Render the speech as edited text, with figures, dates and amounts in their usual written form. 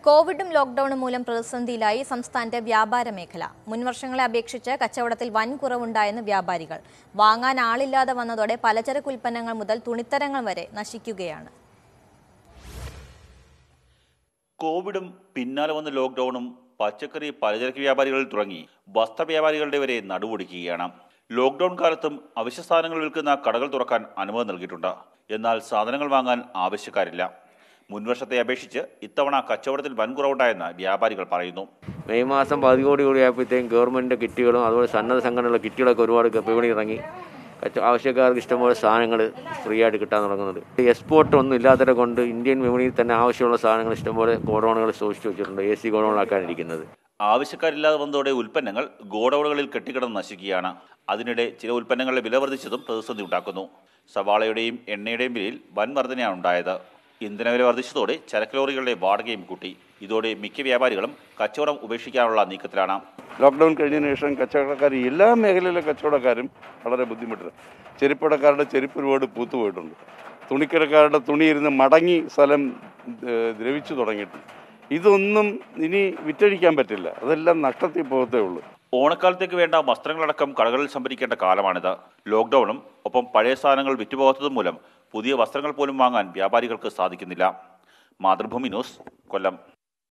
കോവിഡും ലോക്ക്ഡൌണും മൂലം പ്രതിസന്ധിയിലായി സംസ്ഥാനത്തെ വ്യാപാര മേഖല. മുൻവർഷങ്ങളെ അപേക്ഷിച്ച് കച്ചവടത്തിൽ വൻ കുറവുണ്ടായെന്ന് വ്യാപാരികൾ. വാങ്ങാൻ ആളില്ലാതെ വന്നതോടെ പലചരക്ക് ഉൽപ്പന്നങ്ങൾ മുതൽ തുണിത്തരങ്ങൾ വരെ നശിക്കുകയാണ്. കോവിഡും പിന്നാലെ വന്ന ലോക്ക്ഡൌണും പച്ചക്കറി പലചരക്ക് വ്യാപാരികളിൽ തുടങ്ങി വസ്ത്ര വ്യാപാരികളുടെ വരെ നടുവൊടിക്കുകയാണ്. ലോക്ക്ഡൌൺ കാലത്തും അവശ്യ സാധനങ്ങൾ വിൽക്കുന്ന കടകൾ തുറക്കാൻ അനുമതി നൽകിയിട്ടുണ്ട്. എന്നാൽ സാധനങ്ങൾ വാങ്ങാൻ ആവശ്യക്കാരില്ല. മുൻവർഷത്തെ അപേക്ഷിച്ച് ഇത്തവണ കച്ചവടത്തിൽ വൻ കുറവുണ്ടായെന്ന് വ്യാപാരികൾ പറയുന്നു. മെയ് മാസം 10 കോടി കൂടിയായപ്പോഴത്തേക്കും ഗവൺമെൻറ് കിറ്റുകളും അതുപോലെ സന്നദ്ധ സംഘടനകളുടെ കിറ്റുകളൊക്കെ ഒരുപാട് വിപണി ഇറങ്ങി. ആവശ്യക്കാർക്ക് ഇഷ്ടംപോലെ സാധനങ്ങൾ ഫ്രീ ആയിട്ട് കിട്ടാൻ തുടങ്ങുന്നുണ്ട്. എക്സ്പോർട്ട് ഒന്നും ഇല്ലാത്തത് കൊണ്ട് ഇന്ത്യൻ വിപണിയിൽ തന്നെ ആവശ്യമുള്ള സാധനങ്ങൾ ഇഷ്ടംപോലെ ഗോഡൗണുകൾ സൂക്ഷിച്ചു വെച്ചിട്ടുണ്ട്. AC ഗോഡൗണിലാക്കാനിരിക്കുന്നത്. ആവശ്യക്കാരില്ലാതെ വന്നതോടെ ഉൽപ്പന്നങ്ങൾ ഗോഡൌണുകളിൽ കെട്ടിക്കിടന്ന് നശിക്കുകയാണ്. അതിനിടെ ചില ഉൽപ്പന്നങ്ങളുടെ വില വർദ്ധിച്ചതും പ്രതിസന്ധി ഉണ്ടാക്കുന്നു. സവാളയുടെയും എണ്ണയുടെയും വിലയിൽ വൻ വർധനയാണ് ഉണ്ടായത്. ഇന്ധനവില വർദ്ധിച്ചതോടെ ചരക്ക് ലോറികളുടെ വാടകയും കൂട്ടി. ഇതോടെ മിക്ക വ്യാപാരികളും കച്ചവടം ഉപേക്ഷിക്കാനുള്ള നീക്കത്തിലാണ്. ലോക്ക്ഡൌൺ കഴിഞ്ഞതിന് ശേഷം കച്ചവടക്കാർ എല്ലാ മേഖലയിലെ കച്ചവടക്കാരും വളരെ ബുദ്ധിമുട്ടുണ്ട്. ചെരുപ്പടക്കാരുടെ ചെരുപ്പ് ഒരുപാട് പൂത്തുപോയിട്ടുണ്ട്. തുണിക്കടക്കാരുടെ തുണിയിരുന്ന് മടങ്ങി സ്ഥലം ദ്രവിച്ചു തുടങ്ങിയിട്ടുണ്ട്. ഇതൊന്നും ഇനി വിറ്റഴിക്കാൻ പറ്റില്ല. അതെല്ലാം നഷ്ടത്തിൽ പോകത്തേ ഉള്ളൂ. ഓണക്കാലത്തേക്ക് വേണ്ട വസ്ത്രങ്ങളടക്കം കടകളിൽ സംഭരിക്കേണ്ട കാലമാണിത്. ലോക്ക്ഡൌണും ഒപ്പം പഴയ സാധനങ്ങൾ വിറ്റുപോകാത്തതും മൂലം പുതിയ വസ്ത്രങ്ങൾ പോലും വാങ്ങാൻ വ്യാപാരികൾക്ക് സാധിക്കുന്നില്ല. മാതൃഭൂമി ന്യൂസ്, കൊല്ലം.